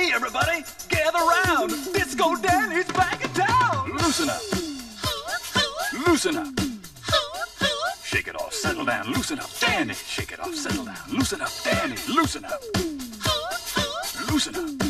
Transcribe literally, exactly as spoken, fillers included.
Hey, everybody, gather round. Disco Danny's back in town. Loosen up. Loosen up. Shake it off, settle down, loosen up, Danny. Shake it off, settle down, loosen up, Danny. Loosen up. Loosen up.